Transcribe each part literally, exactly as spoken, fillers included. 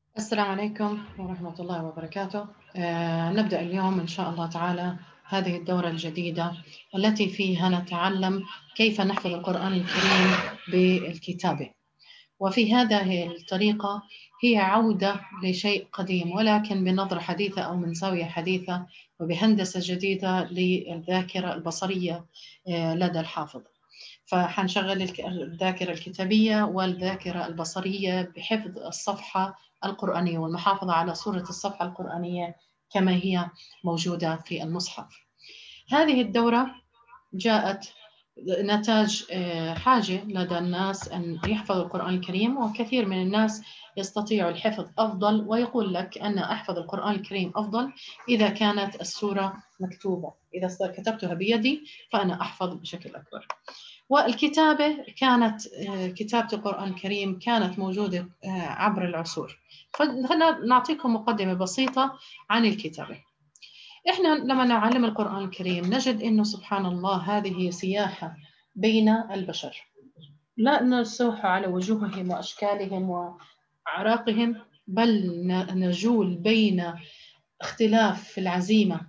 السلام عليكم ورحمة الله وبركاته. آه، نبدأ اليوم إن شاء الله تعالى هذه الدورة الجديدة التي فيها نتعلم كيف نحفظ القرآن الكريم بالكتابة. وفي هذه الطريقة هي عودة لشيء قديم ولكن بنظرة حديثة أو من زاوية حديثة وبهندسة جديدة للذاكرة البصرية آه، لدى الحافظ. فحنشغل الذاكرة الكتابية والذاكرة البصرية بحفظ الصفحة القرآنية والمحافظة على صورة الصفحة القرآنية كما هي موجودة في المصحف. هذه الدورة جاءت نتاج حاجة لدى الناس أن يحفظوا القرآن الكريم، وكثير من الناس يستطيع الحفظ أفضل ويقول لك أنا أحفظ القرآن الكريم أفضل إذا كانت السورة مكتوبة، إذا كتبتها بيدي فأنا أحفظ بشكل أكبر. والكتابة كانت كتابة القرآن الكريم كانت موجودة عبر العصور. فخلنا نعطيكم مقدمة بسيطة عن الكتابة. إحنا لما نعلم القرآن الكريم نجد إنه سبحان الله هذه سياحة بين البشر، لا نسوح على وجوههم وأشكالهم وأعراقهم، بل نجول بين اختلاف في العزيمة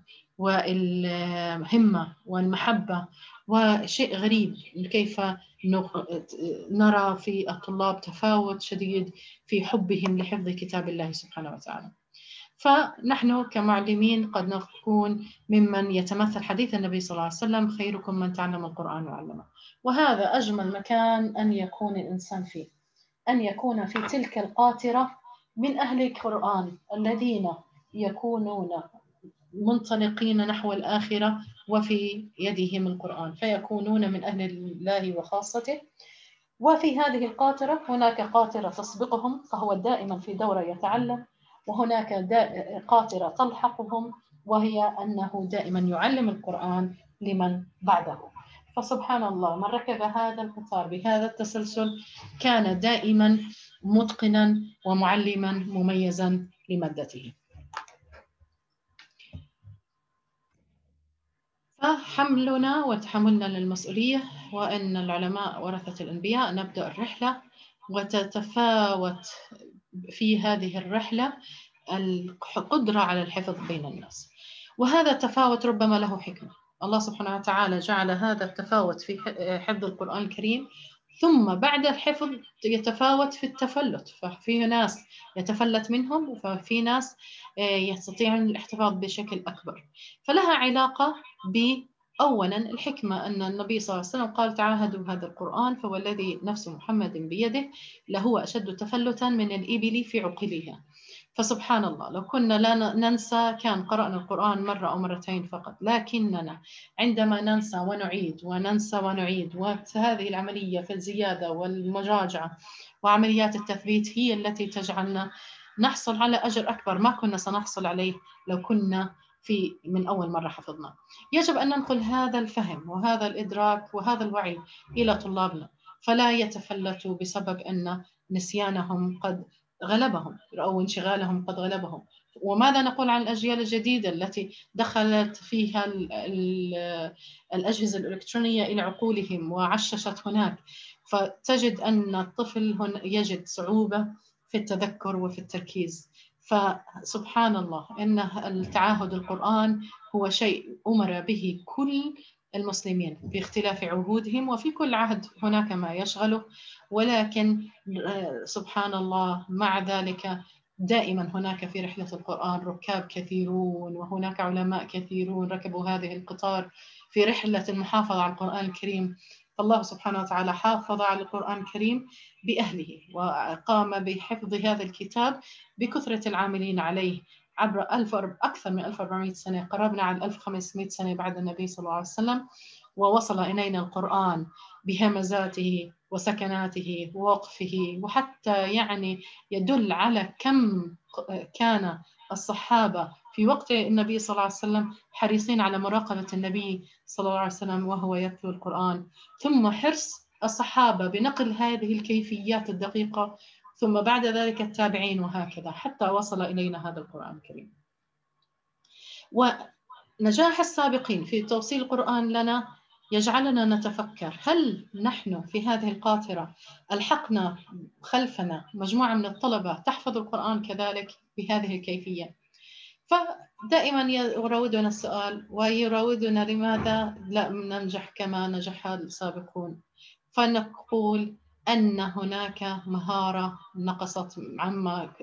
والهمة والمحبة. وشيء غريب كيف نرى في الطلاب تفاوت شديد في حبهم لحفظ كتاب الله سبحانه وتعالى. فنحن كمعلمين قد نكون ممن يتمثل حديث النبي صلى الله عليه وسلم: خيركم من تعلم القرآن وعلمه. وهذا أجمل مكان أن يكون الإنسان فيه، أن يكون في تلك القاطرة من أهل القرآن الذين يكونون منطلقين نحو الآخرة وفي يدهم القرآن، فيكونون من أهل الله وخاصته. وفي هذه القاطرة هناك قاطرة تسبقهم، فهو دائما في دورة يتعلم، وهناك قاطرة تلحقهم وهي أنه دائما يعلم القرآن لمن بعده. فسبحان الله من ركب هذا القطار بهذا التسلسل كان دائما متقنا ومعلما مميزا لمادته. فحملنا وتحملنا للمسؤولية، وأن العلماء ورثة الأنبياء، نبدأ الرحلة وتتفاوت في هذه الرحلة القدرة على الحفظ بين الناس. وهذا التفاوت ربما له حكمة. الله سبحانه وتعالى جعل هذا التفاوت في حفظ القرآن الكريم، ثم بعد الحفظ يتفاوت في التفلت، ففي ناس يتفلت منهم وفي ناس يستطيعون الاحتفاظ بشكل أكبر. فلها علاقة بأولا الحكمة، أن النبي صلى الله عليه وسلم قال: تعاهدوا هذا القرآن فوالذي نفس محمد بيده لهو أشد تفلتا من الإبل في عقلها. فسبحان الله لو كنا لا ننسى كان قرأنا القرآن مرة أو مرتين فقط، لكننا عندما ننسى ونعيد وننسى ونعيد، وهذه العملية في الزيادة والمراجعة وعمليات التثبيت هي التي تجعلنا نحصل على أجر أكبر ما كنا سنحصل عليه لو كنا في من أول مرة حفظنا. يجب أن ننقل هذا الفهم وهذا الإدراك وهذا الوعي إلى طلابنا، فلا يتفلتوا بسبب أن نسيانهم قد غلبهم أو انشغالهم قد غلبهم. وماذا نقول عن الأجيال الجديدة التي دخلت فيها الأجهزة الإلكترونية إلى عقولهم وعششت هناك، فتجد أن الطفل هنا يجد صعوبة في التذكر وفي التركيز. فسبحان الله إن التعاهد القرآن هو شيء أمر به كل المسلمين باختلاف عهودهم، وفي كل عهد هناك ما يشغله، ولكن سبحان الله مع ذلك دائما هناك في رحلة القرآن ركاب كثيرون، وهناك علماء كثيرون ركبوا هذه القطار في رحلة المحافظة على القرآن الكريم. فالله سبحانه وتعالى حافظ على القرآن الكريم بأهله وقام بحفظ هذا الكتاب بكثرة العاملين عليه عبر ألف أكثر من ألف وأربعمائة سنة، قربنا على ألف وخمسمائة سنة بعد النبي صلى الله عليه وسلم. ووصل إلينا القرآن بهمزاته وسكناته ووقفه، وحتى يعني يدل على كم كان الصحابة في وقت النبي صلى الله عليه وسلم حريصين على مراقبة النبي صلى الله عليه وسلم وهو يتلو القرآن، ثم حرص الصحابة بنقل هذه الكيفيات الدقيقة، ثم بعد ذلك التابعين، وهكذا حتى وصل إلينا هذا القرآن الكريم. ونجاح السابقين في توصيل القرآن لنا يجعلنا نتفكر هل نحن في هذه القاطرة ألحقنا خلفنا مجموعة من الطلبة تحفظ القرآن كذلك بهذه الكيفية. فدائما يراودنا السؤال ويراودنا لماذا لا ننجح كما نجح السابقون، فنقول أن هناك مهارة نقصت عما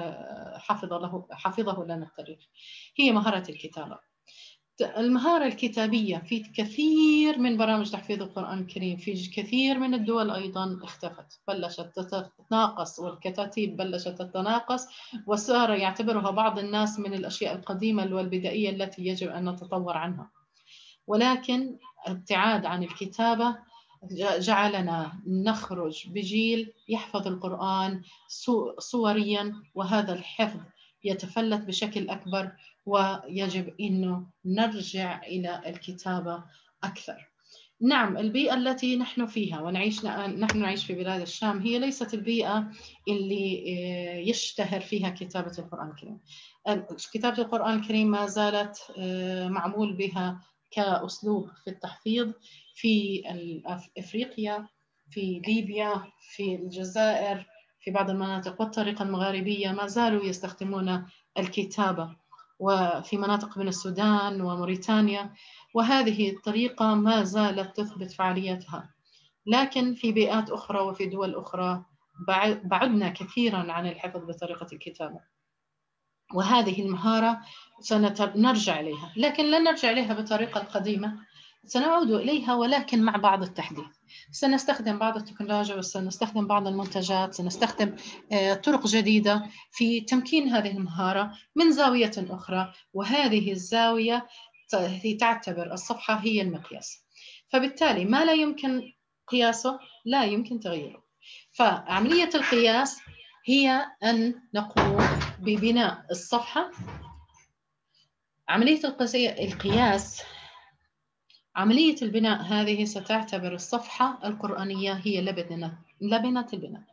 حفظ له حفظه لنا التاريخ، هي مهارة الكتابة. المهارة الكتابية في كثير من برامج تحفيظ القرآن الكريم في كثير من الدول أيضا اختفت، بلشت تتناقص والكتاتيب بلشت تتناقص، وصار يعتبرها بعض الناس من الأشياء القديمة والبدائية التي يجب أن نتطور عنها. ولكن ابتعاد عن الكتابة جعلنا نخرج بجيل يحفظ القرآن صوريا، وهذا الحفظ يتفلت بشكل أكبر، ويجب أنه نرجع إلى الكتابة أكثر. نعم، البيئة التي نحن فيها ونعيش نحن نعيش في بلاد الشام هي ليست البيئة اللي يشتهر فيها كتابة القرآن الكريم. كتابة القرآن الكريم ما زالت معمول بها كأسلوب في التحفيظ في أفريقيا، في ليبيا، في الجزائر، في بعض المناطق، والطريقة المغاربية ما زالوا يستخدمون الكتابة، وفي مناطق من السودان وموريتانيا، وهذه الطريقة ما زالت تثبت فعاليتها. لكن في بيئات أخرى وفي دول أخرى بعدنا كثيرا عن الحفظ بطريقة الكتابة، وهذه المهارة سنرجع إليها، لكن لا نرجع إليها بالطريقة القديمة، سنعود إليها ولكن مع بعض التحديث. سنستخدم بعض التكنولوجيا وسنستخدم بعض المنتجات، سنستخدم طرق جديدة في تمكين هذه المهارة من زاوية أخرى، وهذه الزاوية تعتبر الصفحة هي المقياس، فبالتالي ما لا يمكن قياسه لا يمكن تغييره. فعملية القياس هي أن نقوم ببناء الصفحة. عملية القياس عملية البناء هذه ستعتبر الصفحة القرآنية هي لبنة لبنة البناء.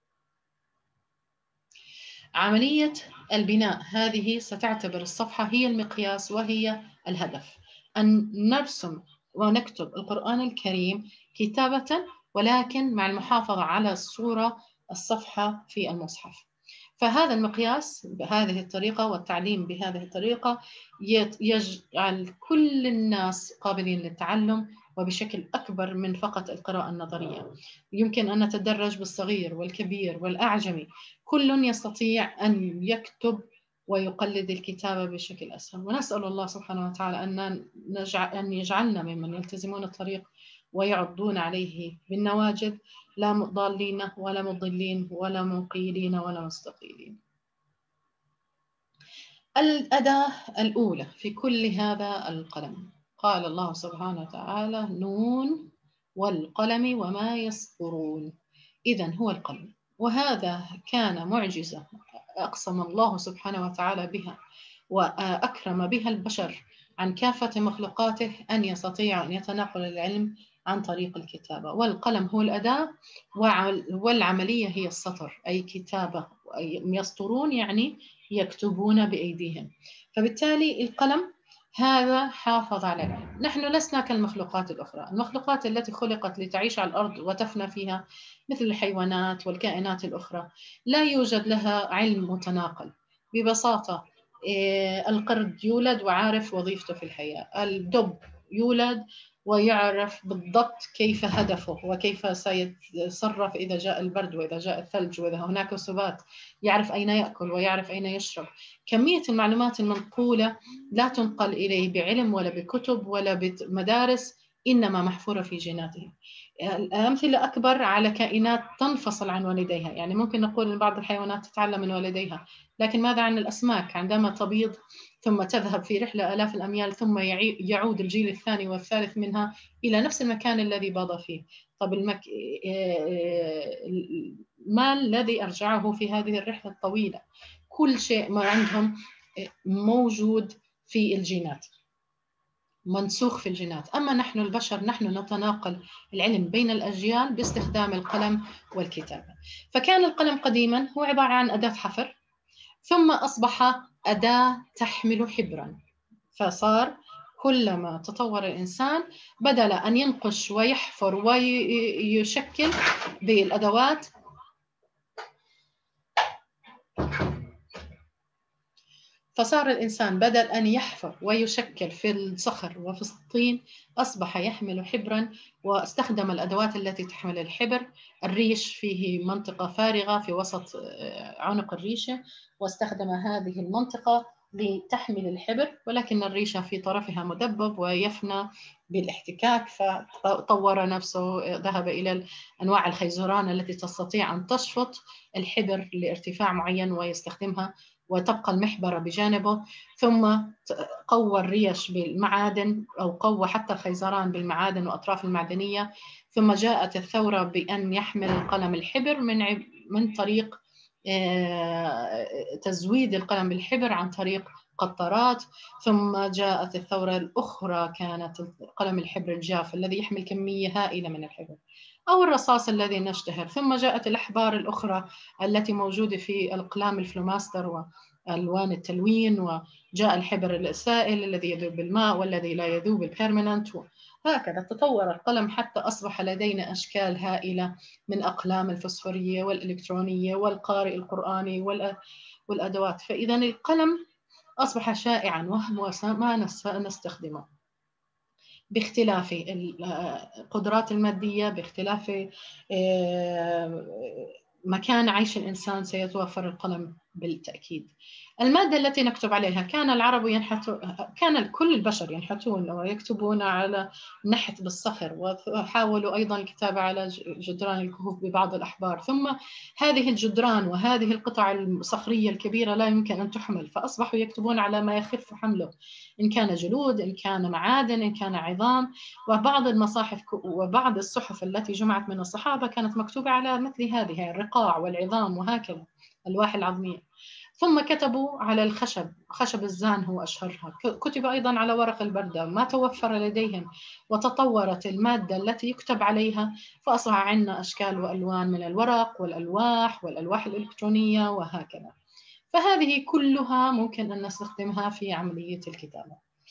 عملية البناء هذه ستعتبر الصفحة هي المقياس وهي الهدف، أن نرسم ونكتب القرآن الكريم كتابة، ولكن مع المحافظة على الصورة الصفحة في المصحف. فهذا المقياس بهذه الطريقة والتعليم بهذه الطريقة يجعل كل الناس قابلين للتعلم وبشكل أكبر من فقط القراءة النظرية. يمكن أن نتدرج بالصغير والكبير والأعجمي، كل يستطيع أن يكتب ويقلد الكتابة بشكل أسهل. ونسأل الله سبحانه وتعالى أن, نجعل أن يجعلنا ممن يلتزمون الطريق ويعضون عليه بالنواجذ، لا ضالين ولا مضلين ولا منقيلين ولا مستقيلين. الأداة الأولى في كل هذا القلم، قال الله سبحانه وتعالى: نون والقلم وما يسطرون. إذن هو القلم، وهذا كان معجزة أقسم الله سبحانه وتعالى بها وأكرم بها البشر عن كافة مخلوقاته، أن يستطيع أن يتناقل العلم عن طريق الكتابة. والقلم هو الأداة والعملية هي السطر، أي كتابة. يسطرون يعني يكتبون بأيديهم، فبالتالي القلم هذا حافظ على العلم. نحن لسنا كالمخلوقات الأخرى، المخلوقات التي خلقت لتعيش على الأرض وتفنى فيها مثل الحيوانات والكائنات الأخرى لا يوجد لها علم متناقل. ببساطة القرد يولد وعارف وظيفته في الحياة، الدب يولد ويعرف بالضبط كيف هدفه وكيف سيتصرف إذا جاء البرد وإذا جاء الثلج وإذا هناك سبات، يعرف أين يأكل ويعرف أين يشرب. كمية المعلومات المنقولة لا تنقل إليه بعلم ولا بكتب ولا بمدارس، إنما محفورة في جيناته. الأمثلة أكبر على كائنات تنفصل عن والديها، يعني ممكن نقول أن بعض الحيوانات تتعلم من والديها، لكن ماذا عن الأسماك؟ عندما تبيض ثم تذهب في رحلة آلاف الأميال ثم يعود الجيل الثاني والثالث منها إلى نفس المكان الذي باض فيه. طب المك... ما الذي أرجعه في هذه الرحلة الطويلة؟ كل شيء ما عندهم موجود في الجينات، منسوخ في الجينات. أما نحن البشر نحن نتناقل العلم بين الأجيال باستخدام القلم والكتابة. فكان القلم قديما هو عبارة عن أداة حفر، ثم أصبح أداة تحمل حبرا، فصار كلما تطور الإنسان بدل أن ينقش ويحفر ويشكل بالأدوات فصار الإنسان بدل أن يحفر ويشكل في الصخر وفي الطين أصبح يحمل حبرا واستخدم الأدوات التي تحمل الحبر. الريش فيه منطقة فارغة في وسط عنق الريشة، واستخدم هذه المنطقة لتحمل الحبر، ولكن الريشة في طرفها مدبب ويفنى بالاحتكاك، فطور نفسه، ذهب إلى أنواع الخيزران التي تستطيع أن تشفط الحبر لارتفاع معين ويستخدمها وتبقى المحبرة بجانبه. ثم قوى الريش بالمعادن أو قوى حتى الخيزران بالمعادن وأطراف المعدنية. ثم جاءت الثورة بأن يحمل القلم الحبر من من طريق تزويد القلم بالحبر عن طريق قطرات. ثم جاءت الثورة الأخرى كانت قلم الحبر الجاف الذي يحمل كمية هائلة من الحبر، أو الرصاص الذي نشتهر. ثم جاءت الأحبار الأخرى التي موجودة في الأقلام الفلوماستر وألوان التلوين، وجاء الحبر السائل الذي يذوب بالماء والذي لا يذوب البيرمننت. هكذا تطور القلم حتى أصبح لدينا أشكال هائلة من أقلام الفسفورية والإلكترونية والقارئ القرآني والأدوات. فإذا القلم أصبح شائعا وهو ما نستخدمه باختلاف القدرات المادية، باختلاف مكان عيش الإنسان سيتوفر القلم بالتأكيد. المادة التي نكتب عليها، كان العرب ينحتون، كان كل البشر ينحتون ويكتبون على نحت بالصخر، وحاولوا أيضا الكتابة على جدران الكهوف ببعض الأحبار. ثم هذه الجدران وهذه القطع الصخرية الكبيرة لا يمكن أن تحمل، فأصبحوا يكتبون على ما يخف حمله، إن كان جلود، إن كان معادن، إن كان عظام. وبعض المصاحف وبعض الصحف التي جمعت من الصحابة كانت مكتوبة على مثل هذه الرقاع والعظام وهكذا الألواح العظمية. ثم كتبوا على الخشب، خشب الزان هو أشهرها، كتب أيضا على ورق البردة، ما توفر لديهم، وتطورت المادة التي يكتب عليها، فأصبح عندنا أشكال وألوان من الورق والألواح والألواح الإلكترونية وهكذا. فهذه كلها ممكن أن نستخدمها في عملية الكتابة.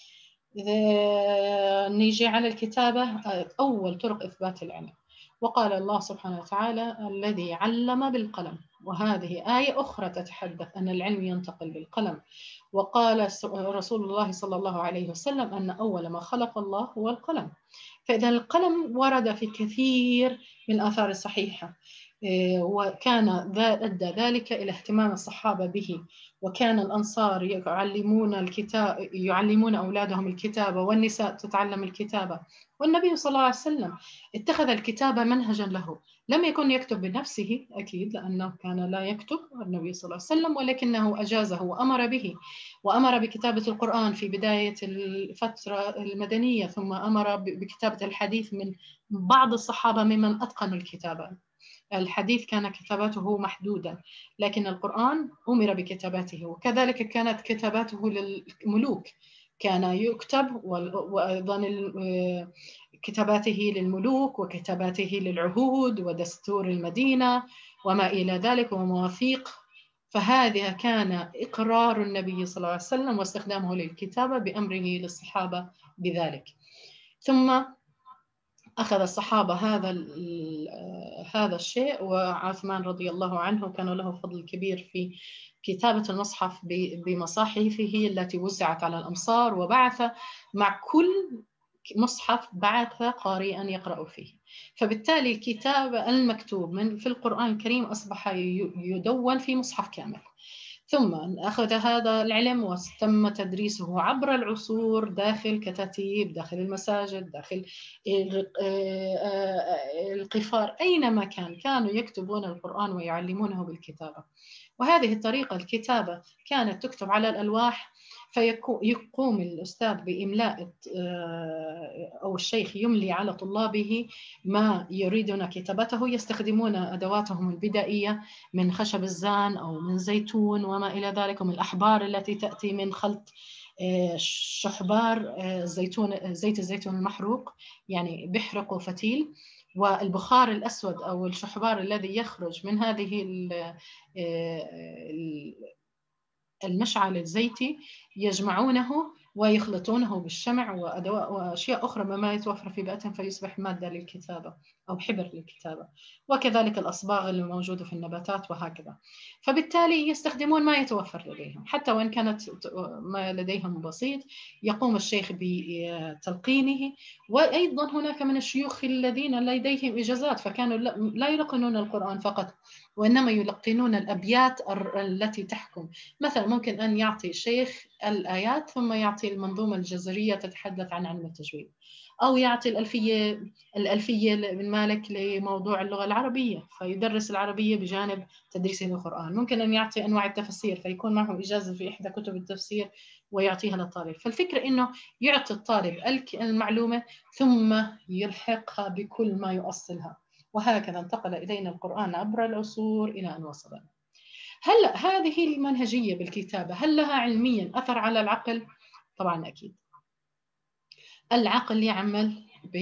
إذا نيجي على الكتابة، أول طرق إثبات العلم، وقال الله سبحانه وتعالى الذي علم بالقلم، وهذه آية أخرى تتحدث أن العلم ينتقل بالقلم. وقال رسول الله صلى الله عليه وسلم أن أول ما خلق الله هو القلم. فإذا القلم ورد في كثير من الآثار الصحيحة، وكان أدى ذلك إلى اهتمام الصحابة به، وكان الأنصار يعلمون الكتاب، يعلمون أولادهم الكتابة، والنساء تتعلم الكتابة. والنبي صلى الله عليه وسلم اتخذ الكتابة منهجا له، لم يكن يكتب بنفسه أكيد لأنه كان لا يكتب النبي صلى الله عليه وسلم، ولكنه أجازه وأمر به، وأمر بكتابة القرآن في بداية الفترة المدنية، ثم أمر بكتابة الحديث من بعض الصحابة ممن أتقنوا الكتابة. الحديث كان كتابته محدودة، لكن القرآن أمر بكتاباته، وكذلك كانت كتاباته للملوك، كان يكتب، وأيضا كتاباته للملوك وكتاباته للعهود ودستور المدينة وما إلى ذلك ومواثيق. فهذا كان إقرار النبي صلى الله عليه وسلم واستخدامه للكتابة بأمره للصحابة بذلك. ثم أخذ الصحابة هذا هذا الشيء، وعثمان رضي الله عنه كان له فضل كبير في كتابة المصحف بمصاحفه التي وزعت على الأمصار، وبعث مع كل مصحف بعث قارئا يقرأ فيه. فبالتالي الكتاب المكتوب من في القرآن الكريم أصبح يدون في مصحف كامل. ثم أخذ هذا العلم وتم تدريسه عبر العصور داخل كتاتيب، داخل المساجد، داخل القفار، أينما كان كانوا يكتبون القرآن ويعلمونه بالكتابة. وهذه الطريقة الكتابة كانت تكتب على الألواح، فيقوم الأستاذ بإملاء أو الشيخ يملي على طلابه ما يريدون كتابته، يستخدمون أدواتهم البدائية من خشب الزان أو من زيتون وما إلى ذلك، ومن الأحبار التي تأتي من خلط شحبار زيتون، زيت الزيتون المحروق، يعني بيحرقوا فتيل، والبخار الأسود أو الشحبار الذي يخرج من هذه المشعل الزيتي يجمعونه ويخلطونه بالشمع وأدواء وأشياء أخرى مما يتوفر في بيئتهم فيصبح مادة للكتابة أو حبر للكتابة، وكذلك الأصباغ الموجودة في النباتات وهكذا. فبالتالي يستخدمون ما يتوفر لديهم، حتى وإن كانت ما لديهم بسيط يقوم الشيخ بتلقينه. وأيضا هناك من الشيوخ الذين لديهم إجازات فكانوا لا يلقنون القرآن فقط، وإنما يلقنون الأبيات التي تحكم. مثلا ممكن أن يعطي الشيخ الآيات ثم يعطي المنظومة الجزرية تتحدث عن علم التجويد، أو يعطي الألفية الألفية من مالك لموضوع اللغة العربية فيدرس العربية بجانب تدريسه للقرآن. ممكن أن يعطي أنواع التفسير فيكون معه إجازة في إحدى كتب التفسير ويعطيها للطالب. فالفكرة إنه يعطي الطالب المعلومة ثم يلحقها بكل ما يؤصلها، وهكذا انتقل إلينا القرآن عبر العصور إلى أن وصلنا. هل هذه المنهجية بالكتابة هل لها علميا أثر على العقل؟ طبعا أكيد. العقل يعمل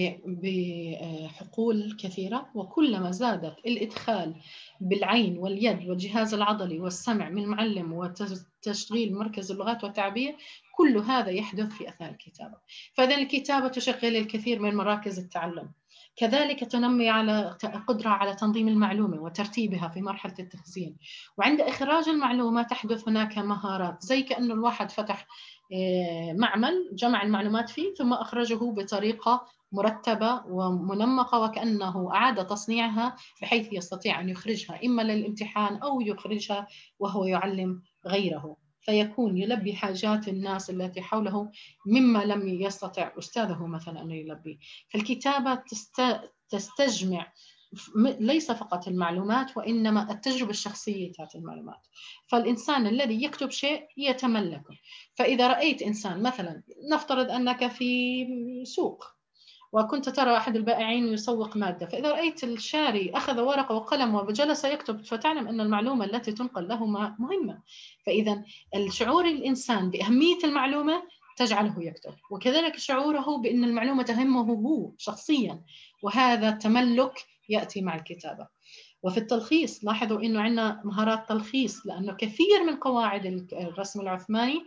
بحقول كثيرة، وكلما زادت الإدخال بالعين واليد والجهاز العضلي والسمع من معلم وتشغيل مركز اللغات والتعبير، كل هذا يحدث في أثناء الكتابة. فإذا الكتابة تشغل الكثير من مراكز التعلم، كذلك تنمي على قدرة على تنظيم المعلومة وترتيبها في مرحلة التخزين. وعند إخراج المعلومة تحدث هناك مهارات، زي كأنه الواحد فتح معمل جمع المعلومات فيه ثم أخرجه بطريقة مرتبة ومنمقة وكأنه أعاد تصنيعها بحيث يستطيع أن يخرجها إما للامتحان أو يخرجها وهو يعلم غيره، فيكون يلبي حاجات الناس التي حوله مما لم يستطع أستاذه مثلا أن يلبي. فالكتابة تستجمع ليس فقط المعلومات وإنما التجربة الشخصية تاعت المعلومات. فالإنسان الذي يكتب شيء يتملكه. فإذا رأيت إنسان مثلا، نفترض أنك في سوق وكنت ترى أحد البائعين يسوق مادة، فإذا رأيت الشاري أخذ ورقة وقلم وجلس يكتب فتعلم أن المعلومة التي تنقل له مهمة. فإذا الشعور الإنسان بأهمية المعلومة تجعله يكتب، وكذلك شعوره بأن المعلومة تهمه هو شخصيا، وهذا التملك يأتي مع الكتابة. وفي التلخيص لاحظوا أنه عندنا مهارات تلخيص، لأنه كثير من قواعد الرسم العثماني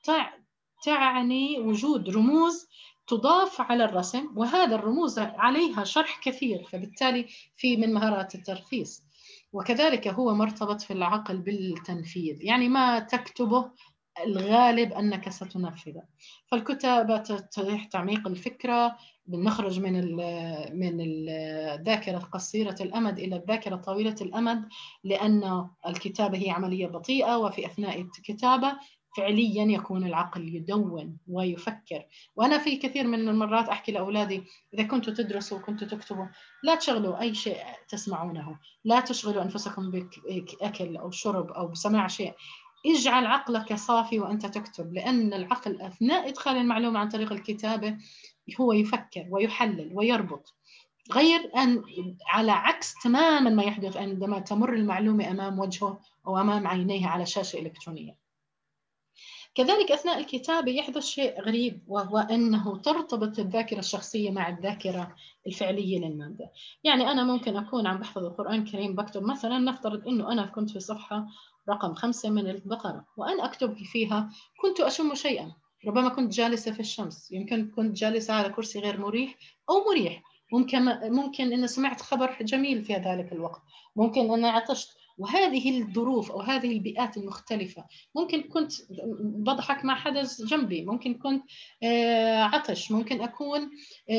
تعني وجود رموز تضاف على الرسم، وهذا الرموز عليها شرح كثير، فبالتالي في من مهارات التلخيص. وكذلك هو مرتبط في العقل بالتنفيذ، يعني ما تكتبه الغالب أنك ستنفذه. فالكتابة تتيح تعميق الفكرة، بنخرج من من الذاكرة قصيرة الأمد إلى الذاكرة طويلة الأمد، لأن الكتابة هي عملية بطيئة، وفي أثناء الكتابة فعليا يكون العقل يدون ويفكر. وأنا في كثير من المرات أحكي لأولادي إذا كنتوا تدرسوا وكنتوا تكتبوا لا تشغلوا أي شيء تسمعونه، لا تشغلوا أنفسكم بأكل أو شرب أو بسماع شيء، اجعل عقلك صافي وأنت تكتب، لأن العقل أثناء إدخال المعلومة عن طريق الكتابة هو يفكر ويحلل ويربط، غير أن على عكس تماما ما يحدث عندما تمر المعلومة أمام وجهه أو أمام عينيه على شاشة إلكترونية. كذلك أثناء الكتابة يحدث شيء غريب، وهو أنه ترتبط الذاكرة الشخصية مع الذاكرة الفعلية للمادة. يعني أنا ممكن أكون عم بحفظ القرآن الكريم بكتب مثلا، نفترض أنه أنا كنت في صفحة رقم خمسة من البقرة وأنا أكتب فيها كنت أشم شيئا، ربما كنت جالسة في الشمس، يمكن كنت جالسة على كرسي غير مريح أو مريح، ممكن ممكن أن سمعت خبر جميل في ذلك الوقت، ممكن أن عطشت. وهذه الظروف أو هذه البيئات المختلفة، ممكن كنت بضحك مع حدث جنبي، ممكن كنت عطش، ممكن أكون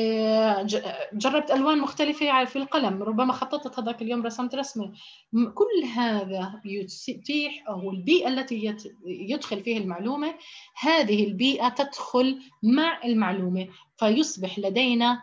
جربت ألوان مختلفة في القلم، ربما خططت هذاك اليوم رسمت رسمة. كل هذا يتيح، أو البيئة التي يدخل فيها المعلومة، هذه البيئة تدخل مع المعلومة فيصبح لدينا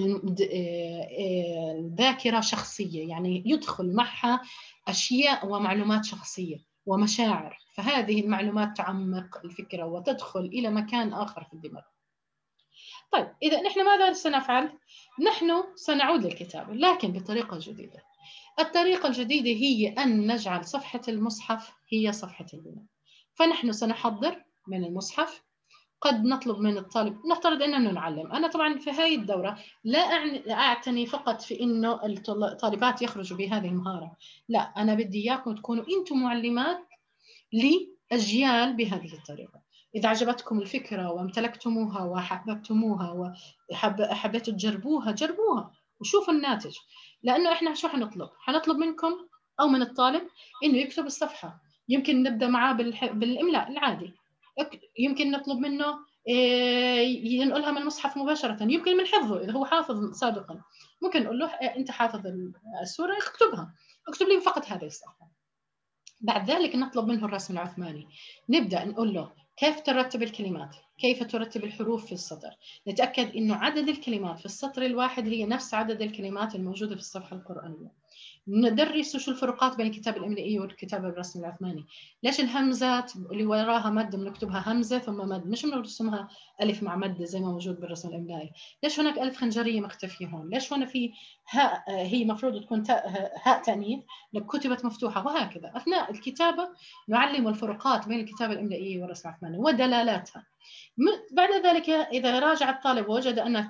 الذاكرة شخصية، يعني يدخل معها أشياء ومعلومات شخصية ومشاعر، فهذه المعلومات تعمق الفكرة وتدخل إلى مكان آخر في الدماغ. طيب إذا نحن ماذا سنفعل؟ نحن سنعود للكتابة لكن بطريقة جديدة. الطريقة الجديدة هي أن نجعل صفحة المصحف هي صفحة البناء. فنحن سنحضر من المصحف، قد نطلب من الطالب، نفترض أننا نعلم. أنا طبعا في هاي الدورة لا أعتني فقط في أنه الطالبات يخرجوا بهذه المهارة، لا، أنا بدي إياكم تكونوا أنتم معلمات لأجيال بهذه الطريقة. إذا عجبتكم الفكرة وامتلكتموها وحببتموها وحبيتوا تجربوها، جربوها وشوفوا الناتج. لأنه إحنا شو حنطلب؟ حنطلب منكم أو من الطالب إنه يكتب الصفحة. يمكن نبدأ معاه بالإملاء العادي، يمكن نطلب منه ينقلها من المصحف مباشرة، يمكن من حفظه إذا هو حافظ سابقا. ممكن نقول له أنت حافظ السورة، اكتبها، اكتب لي فقط هذه الصفحة. بعد ذلك نطلب منه الرسم العثماني. نبدأ نقول له كيف ترتب الكلمات، كيف ترتب الحروف في السطر. نتأكد إنه عدد الكلمات في السطر الواحد هي نفس عدد الكلمات الموجودة في الصفحة القرآنية. ندرس شو الفروقات بين الكتاب الإملائي والكتاب الرسمي العثماني. ليش الهمزات اللي وراها مد بنكتبها همزة ثم مد، مش بنرسمها ألف مع مد زي ما موجود بالرسم الإملائي؟ ليش هناك ألف خنجرية مختفية هون؟ ليش هون في هاء هي مفروض تكون هاء تأنيث كتبت مفتوحة؟ وهكذا أثناء الكتابة نعلم الفروقات بين الكتاب الإملائي والرسم العثماني ودلالاتها. بعد ذلك إذا راجع الطالب ووجد أن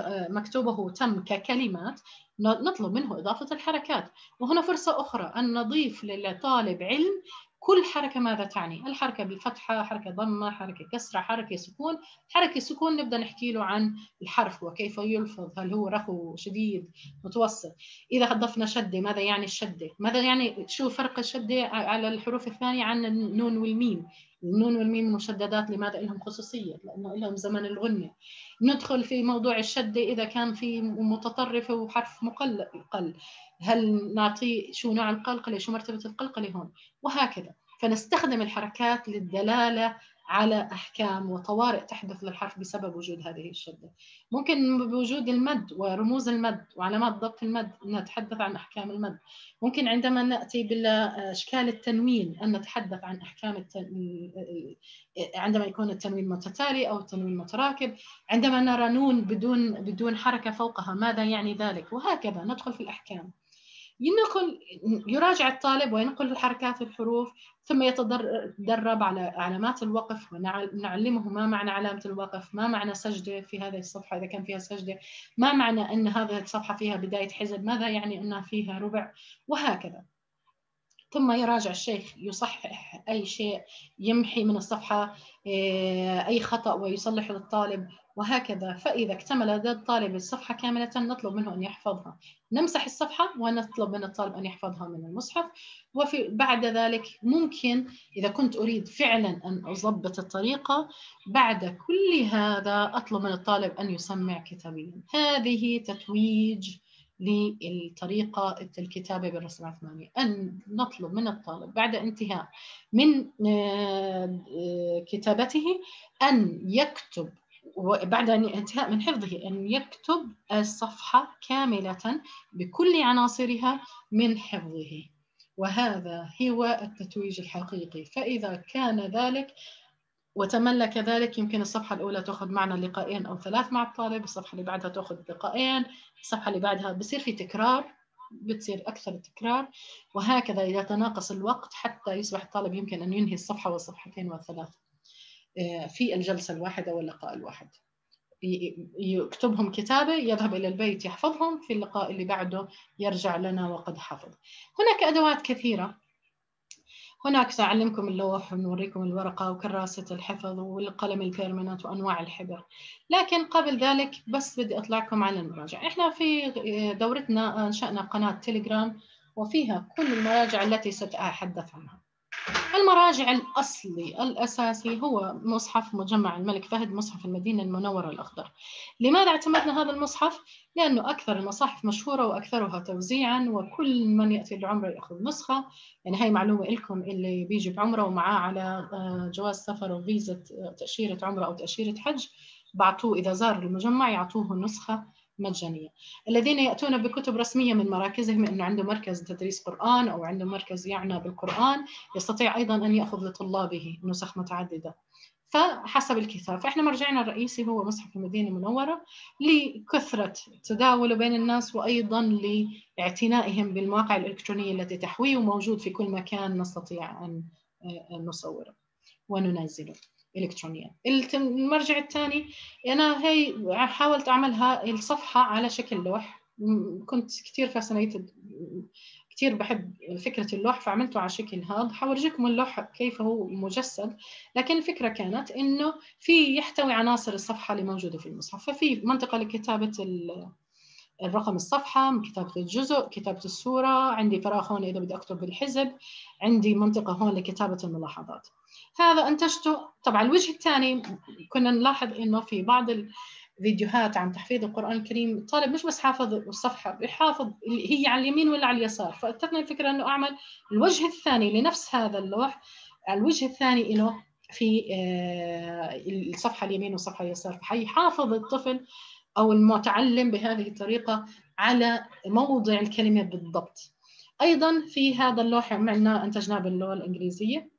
مكتوبه تم ككلمات، نطلب منه إضافة الحركات. وهنا فرصة أخرى أن نضيف للطالب علم كل حركة ماذا تعني. الحركة بالفتحة، حركة ضمة، حركة كسرة، حركة سكون. حركة سكون نبدأ نحكي له عن الحرف وكيف يلفظ، هل هو رخو، شديد، متوسط. إذا ضفنا شدة ماذا يعني الشدة، ماذا يعني، شو فرق الشدة على الحروف الثانية عن النون والميم. النون والميم مشددات، لماذا لهم خصوصية؟ لأنه لهم زمن الغنة. ندخل في موضوع الشدة إذا كان في متطرفة وحرف مقلقل، هل نعطي شو نوع القلقلة، شو مرتبة القلقلة هون، وهكذا. فنستخدم الحركات للدلالة على أحكام وطوارئ تحدث للحرف بسبب وجود هذه الشدة. ممكن بوجود المد ورموز المد وعلامات ضبط المد نتحدث عن أحكام المد. ممكن عندما نأتي بالأشكال التنوين أن نتحدث عن أحكام التنوين، عندما يكون التنوين متتالي أو التنوين متراكب. عندما نرى نون بدون بدون حركة فوقها ماذا يعني ذلك، وهكذا ندخل في الأحكام. ينقل يراجع الطالب وينقل الحركات والحروف، ثم يتدرب على علامات الوقف، ونعلمه ما معنى علامة الوقف، ما معنى سجدة في هذه الصفحة إذا كان فيها سجدة، ما معنى أن هذه الصفحة فيها بداية حزب، ماذا يعني أنها فيها ربع، وهكذا. ثم يراجع الشيخ، يصحح أي شيء، يمحي من الصفحة أي خطأ ويصلح للطالب، وهكذا. فإذا اكتمل لدى الطالب الصفحة كاملة نطلب منه أن يحفظها. نمسح الصفحة ونطلب من الطالب أن يحفظها من المصحف. وفي بعد ذلك ممكن إذا كنت أريد فعلا أن أضبط الطريقة، بعد كل هذا أطلب من الطالب أن يسمع كتابيا. هذه تتويج للطريقة الكتابة بالرسم العثماني، أن نطلب من الطالب بعد انتهاء من كتابته أن يكتب، وبعد انتهاء من حفظه أن يكتب الصفحة كاملة بكل عناصرها من حفظه. وهذا هو التتويج الحقيقي. فإذا كان ذلك وتملك ذلك، يمكن الصفحة الأولى تأخذ معنا لقاءين أو ثلاث مع الطالب، الصفحة اللي بعدها تأخذ لقاءين، الصفحة اللي بعدها بصير في تكرار، بتصير أكثر تكرار، وهكذا إذا تناقص الوقت حتى يصبح الطالب يمكن أن ينهي الصفحة والصفحتين والثلاث في الجلسة الواحدة واللقاء الواحد. يكتبهم كتابة، يذهب إلى البيت يحفظهم، في اللقاء اللي بعده يرجع لنا وقد حفظ. هناك أدوات كثيرة. هناك سأعلمكم اللوح ونوريكم الورقة وكراسة الحفظ والقلم البيرمنت وأنواع الحبر. لكن قبل ذلك بس بدي أطلعكم على المراجع. إحنا في دورتنا أنشأنا قناة تيليجرام وفيها كل المراجع التي سأتحدث عنها. المراجع الأصلي الأساسي هو مصحف مجمع الملك فهد، مصحف المدينة المنورة الأخضر. لماذا اعتمدنا هذا المصحف؟ لأنه أكثر المصاحف مشهورة وأكثرها توزيعاً، وكل من يأتي العمرة يأخذ نسخة. يعني هاي معلومة لكم، اللي بيجي بعمرة ومعاه على جواز سفر وفيزة تأشيرة عمرة أو تأشيرة حج، بعطوه إذا زار المجمع يعطوه نسخة مجانية. الذين يأتون بكتب رسمية من مراكزهم، إنه عنده مركز تدريس قرآن أو عنده مركز يعنى بالقرآن، يستطيع أيضا أن يأخذ لطلابه نسخ متعددة فحسب الكتاب. فإحنا مرجعنا الرئيسي هو مصحف المدينة المنورة لكثرة تداوله بين الناس، وأيضا لاعتنائهم بالمواقع الإلكترونية التي تحويه، وموجود في كل مكان نستطيع أن نصوره وننزله إلكترونيا. المرجع الثاني أنا هي حاولت أعملها الصفحة على شكل لوح، كنت كثير فاسينيتد كثير بحب فكرة اللوح فعملته على شكل هذا. حورجيكم اللوح كيف هو مجسد، لكن الفكرة كانت إنه في يحتوي عناصر الصفحة اللي موجودة في المصحف، ففي منطقة لكتابة الرقم الصفحة، كتابة الجزء، كتابة السورة، عندي فراغ هون إذا بدي أكتب بالحزب، عندي منطقة هون لكتابة الملاحظات. هذا أنتجته. طبعا الوجه الثاني كنا نلاحظ إنه في بعض الفيديوهات عن تحفيظ القرآن الكريم الطالب مش بس حافظ الصفحة، بيحافظ هي على اليمين ولا على اليسار، فأتتنا الفكرة إنه أعمل الوجه الثاني لنفس هذا اللوح، الوجه الثاني له في الصفحة اليمين والصفحة اليسار، فحيحافظ الطفل أو المتعلم بهذه الطريقة على موضع الكلمة بالضبط. أيضا في هذا اللوح عملنا أنتجناه باللغة الإنجليزية،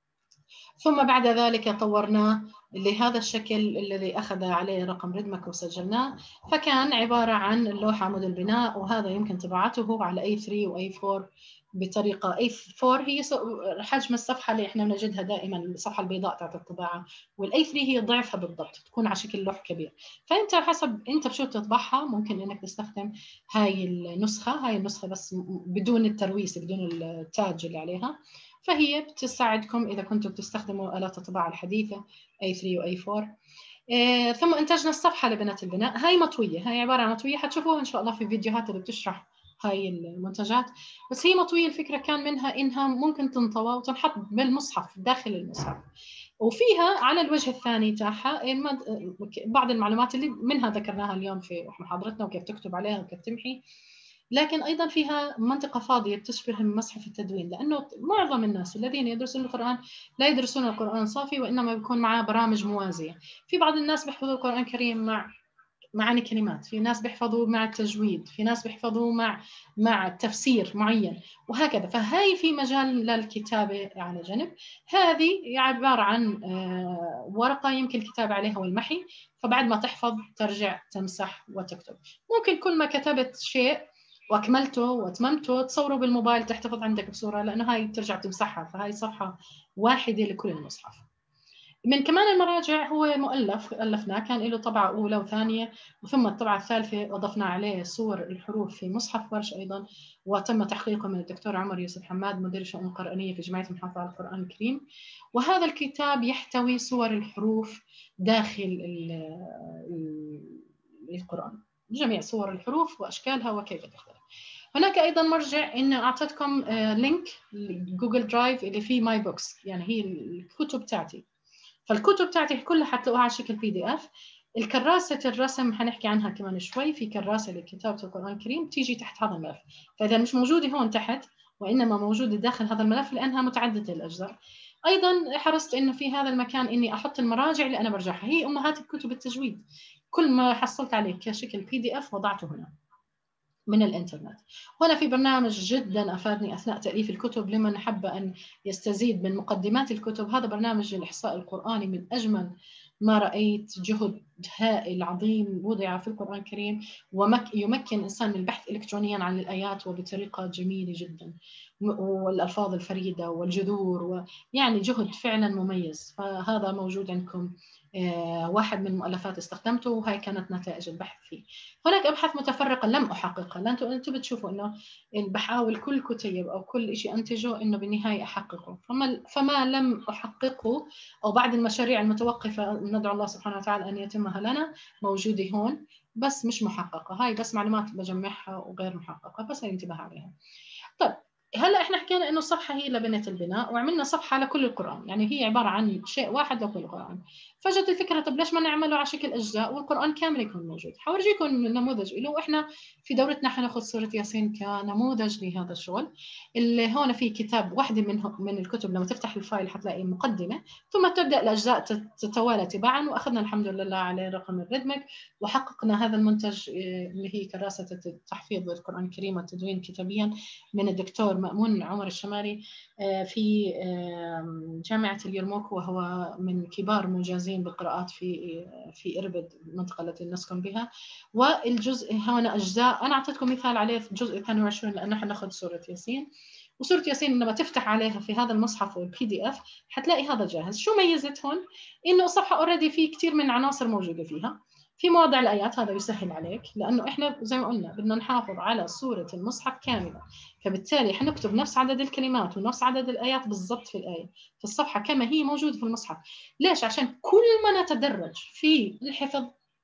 ثم بعد ذلك طورناه لهذا الشكل الذي أخذ عليه رقم ردمك وسجلناه، فكان عبارة عن اللوح عمود البناء، وهذا يمكن طباعته على إيه ثري و إيه فور بطريقة إيه فور هي حجم الصفحة اللي إحنا بنجدها دائما، الصفحة البيضاء تاعت الطباعة، والإيه ثري هي ضعفها بالضبط، تكون على شكل لوح كبير. فأنت حسب أنت بشو تطبعها ممكن إنك تستخدم هاي النسخة، هاي النسخة بس بدون الترويس، بدون التاج اللي عليها، فهي بتساعدكم إذا كنتم بتستخدموا آلات الطباعة الحديثة إيه ثري و إيه فور. إيه ثم انتجنا الصفحة لبنات البناء، هاي مطوية، هاي عبارة عن مطوية، حتشوفوها إن شاء الله في فيديوهات اللي بتشرح هاي المنتجات، بس هي مطوية. الفكرة كان منها إنها ممكن تنطوى وتنحط بالمصحف داخل المصحف، وفيها على الوجه الثاني تاعها بعض المعلومات اللي منها ذكرناها اليوم في محاضرتنا، وكيف تكتب عليها وكيف تمحي، لكن أيضا فيها منطقة فاضية بتشبه مصحف التدوين، لأنه معظم الناس الذين يدرسون القرآن لا يدرسون القرآن صافي، وإنما بيكون معاه برامج موازية. في بعض الناس بيحفظوا القرآن الكريم مع معاني كلمات، في ناس بيحفظوا مع التجويد، في ناس بيحفظوا مع مع تفسير معين، وهكذا. فهاي في مجال للكتابة على جنب. هذه عبارة عن ورقة يمكن الكتابة عليها والمحي، فبعد ما تحفظ ترجع تمسح وتكتب. ممكن كل ما كتبت شيء واكملته واتممته تصوره بالموبايل تحتفظ عندك بصوره، لانه هاي ترجع تمسحها، فهاي صفحه واحده لكل المصحف. من كمان المراجع هو مؤلف الفناه، كان له طبعه اولى وثانيه، وثم الطبعه الثالثه اضفنا عليه صور الحروف في مصحف ورش ايضا، وتم تحقيقه من الدكتور عمر يوسف حماد مدير الشؤون القرآنيه في جمعيه المحافظه على القرآن الكريم. وهذا الكتاب يحتوي صور الحروف داخل القرآن، جميع صور الحروف وأشكالها وكيف تختلف. هناك أيضا مرجع إن أعطيتكم لينك جوجل درايف اللي فيه ماي بوكس، يعني هي الكتب تاعتي، فالكتب تاعتي كلها حتلاقوها على شكل بي دي اف. الكراسة الرسم حنحكي عنها كمان شوي، في كراسة لكتابة القرآن الكريم تيجي تحت هذا الملف، فإذا مش موجودة هون تحت وإنما موجودة داخل هذا الملف لأنها متعددة الأجزاء. أيضا حرصت إنه في هذا المكان إني أحط المراجع اللي أنا برجعها، هي أمهات الكتب التجويد، كل ما حصلت عليه كشكل بي دي اف وضعته هنا من الانترنت. هنا في برنامج جدا افادني اثناء تاليف الكتب لمن حب ان يستزيد من مقدمات الكتب، هذا برنامج الاحصاء القراني، من اجمل ما رايت، جهد هائل عظيم وضع في القران الكريم، ويمكن الانسان من البحث الكترونيا عن الايات وبطريقه جميله جدا، والالفاظ الفريده والجذور، ويعني جهد فعلا مميز. فهذا موجود عندكم، واحد من المؤلفات استخدمته، وهي كانت نتائج البحث فيه. هناك أبحاث متفرقة لم أحققها، لأن أنتم بتشوفوا إنه بحاول كل كتيب أو كل شيء أنتجه إنه بالنهاية أحققه، فما, فما لم أحققه أو بعض المشاريع المتوقفة ندعو الله سبحانه وتعالى أن يتمها لنا موجودة هون، بس مش محققة. هاي بس معلومات بجمعها وغير محققة، بس انتبه عليها. طيب هلا احنا حكينا انه الصفحه هي لبنات البناء، وعملنا صفحه لكل القران، يعني هي عباره عن شيء واحد لكل القران. فجت الفكره طب ليش ما نعمله على شكل اجزاء والقران كامل يكون موجود؟ حورجيكم نموذج له. احنا في دورتنا حناخذ سوره ياسين كنموذج لهذا الشغل. اللي هون في كتاب، واحده من من الكتب لما تفتح الفايل حتلاقي مقدمه، ثم تبدا الاجزاء تتوالى تباعا، واخذنا الحمد لله عليه رقم الردمك، وحققنا هذا المنتج اللي هي كراسه التحفيظ بالقران الكريم والتدوين كتابيا من الدكتور مأمون عمر الشمالي في جامعة اليرموك، وهو من كبار مجازين بالقراءات في في إربد، المنطقة التي نسكن بها. والجزء هنا أجزاء، أنا أعطيتكم مثال عليه في الجزء اثنين وعشرين لأنه حناخذ سورة ياسين، وسورة ياسين لما تفتح عليها في هذا المصحف والبي دي اف حتلاقي هذا جاهز. شو ميزت هون؟ إنه الصفحة أوريدي في كثير من عناصر موجودة فيها، في مواضع الآيات هذا يسهل عليك، لأنه إحنا زي ما قلنا بدنا نحافظ على صورة المصحف كاملة، فبالتالي حنكتب نفس عدد الكلمات ونفس عدد الآيات بالضبط في الآية في الصفحة كما هي موجودة في المصحف. ليش؟ عشان كل ما نتدرج في الحفظ،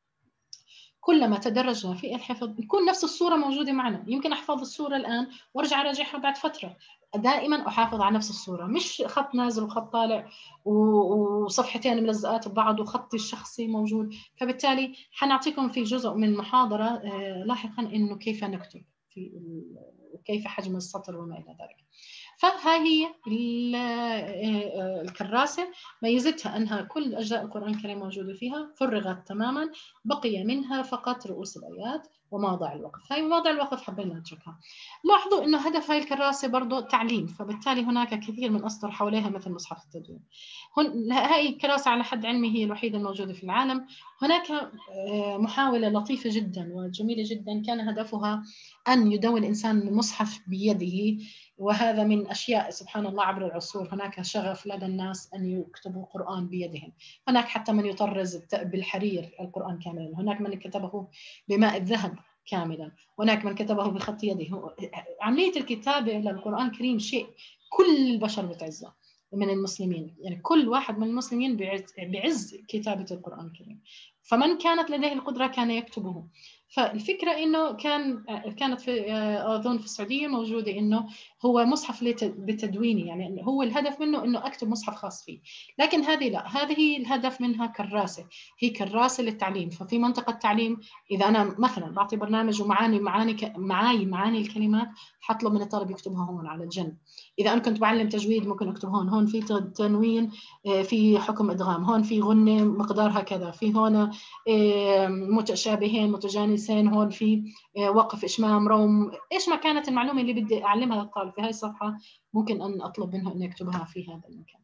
كلما تدرجنا في الحفظ يكون نفس الصورة موجودة معنا. يمكن أحفظ الصورة الآن وأرجع أراجعها بعد فترة، دائما أحافظ على نفس الصورة، مش خط نازل وخط طالع وصفحتين ملزقات ببعض وخطي الشخصي موجود. فبالتالي حنعطيكم في جزء من المحاضرة لاحقا إنه كيف نكتب في وكيف حجم السطر وما إلى ذلك. فهاي هي الكراسة، ميزتها أنها كل أجزاء القرآن الكريم موجودة فيها، فرغت تماما، بقي منها فقط رؤوس الآيات ومواضع الوقف. هاي مواضع الوقف حبينا نتركها. لاحظوا أنه هدف هاي الكراسة برضو تعليم، فبالتالي هناك كثير من أسطر حواليها مثل مصحف التدوين. هن هاي الكراسة على حد علمي هي الوحيدة الموجودة في العالم. هناك محاولة لطيفة جدا وجميلة جدا كان هدفها أن يدون الإنسان المصحف بيده، وهذا من أشياء سبحان الله عبر العصور هناك شغف لدى الناس أن يكتبوا القرآن بيدهم. هناك حتى من يطرز بالحرير القرآن كاملا، هناك من كتبه بماء الذهب كاملا، هناك من كتبه بخط يده. عملية الكتابة للقرآن الكريم شيء كل البشر بتعزه من المسلمين، يعني كل واحد من المسلمين بعز, بعز كتابة القرآن الكريم، فمن كانت لديه القدرة كان يكتبه. فالفكرة إنه كان كانت في أظن في السعودية موجودة إنه هو مصحف بتدويني، يعني هو الهدف منه إنه أكتب مصحف خاص فيه. لكن هذه لا، هذه الهدف منها كراسة، هي كراسة للتعليم. ففي منطقة تعليم إذا أنا مثلا بعطي برنامج ومعاني معاني معاي معاني الكلمات، حطلب من الطالب يكتبها هون على الجنب. إذا أنا كنت بعلم تجويد ممكن أكتب هون، هون في تنوين، في حكم إدغام، هون في غنة مقدارها كذا، في هون متشابهين متجانسين، هون في وقف إشمام روم، إيش ما كانت المعلومة اللي بدي أعلمها للطالب في هاي الصفحة ممكن أن أطلب منه أن يكتبها في هذا المكان.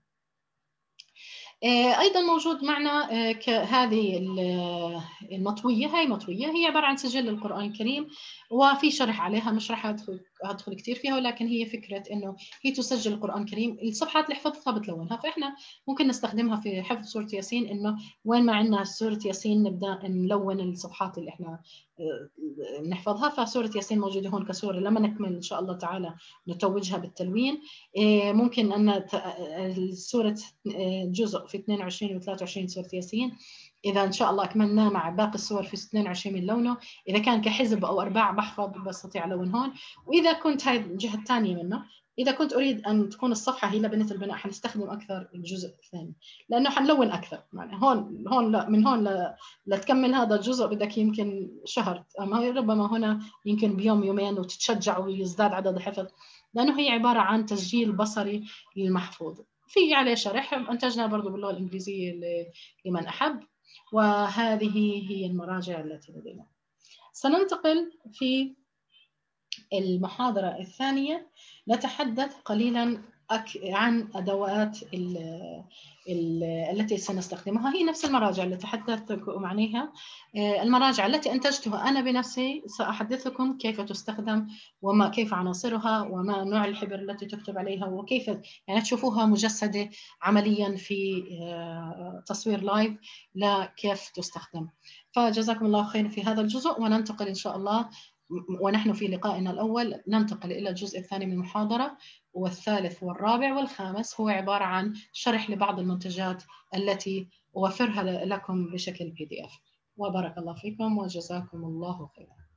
أيضا موجود معنا هذه المطوية. هاي مطوية هي عبارة عن سجل القرآن الكريم وفي شرح عليها، مش راح أدخل أدخل كثير فيها، ولكن هي فكرة إنه هي تسجل القرآن الكريم. الصفحات اللي حفظتها بتلونها، فإحنا ممكن نستخدمها في حفظ سورة ياسين، إنه وين ما عندنا سورة ياسين نبدأ نلون الصفحات اللي إحنا نحفظها. فسورة ياسين موجودة هون كسورة، لما نكمل إن شاء الله تعالى نتوجها بالتلوين. ممكن أن سورة جزء في اثنين وعشرين و ثلاثة وعشرين سورة ياسين، إذا إن شاء الله أكملنا مع باقي السور في اثنين وعشرين من لونه. إذا كان كحزب أو أرباع بحفظ بستطيع ألون هون. وإذا كنت هاي الجهة الثانية منه، إذا كنت أريد أن تكون الصفحة هي لبنة البناء حنستخدم أكثر الجزء الثاني، لأنه حنلون أكثر. يعني هون هون لا من هون لا لتكمل هذا الجزء بدك يمكن شهر، أما ربما هنا يمكن بيوم يومين وتتشجع ويزداد عدد الحفظ، لأنه هي عبارة عن تسجيل بصري للمحفوظ. في عليه شرح أنتجنا برضو باللغة الإنجليزية لمن أحب. وهذه هي المراجع التي لدينا. سننتقل في المحاضرة الثانية نتحدث قليلا عن أدوات ال ال التي سنستخدمها. هي نفس المراجع التي تحدثتكم عنها، المراجع التي أنتجتها أنا بنفسي. سأحدثكم كيف تستخدم وما كيف عناصرها وما نوع الحبر التي تكتب عليها، وكيف يعني تشوفوها مجسدة عمليا في تصوير لايف لكيف تستخدم. فجزاكم الله خير في هذا الجزء، وننتقل إن شاء الله ونحن في لقائنا الأول ننتقل إلى الجزء الثاني من المحاضرة، والثالث والرابع والخامس هو عبارة عن شرح لبعض المنتجات التي أوفرها لكم بشكل بي دي إف. وبارك الله فيكم وجزاكم الله خيرا.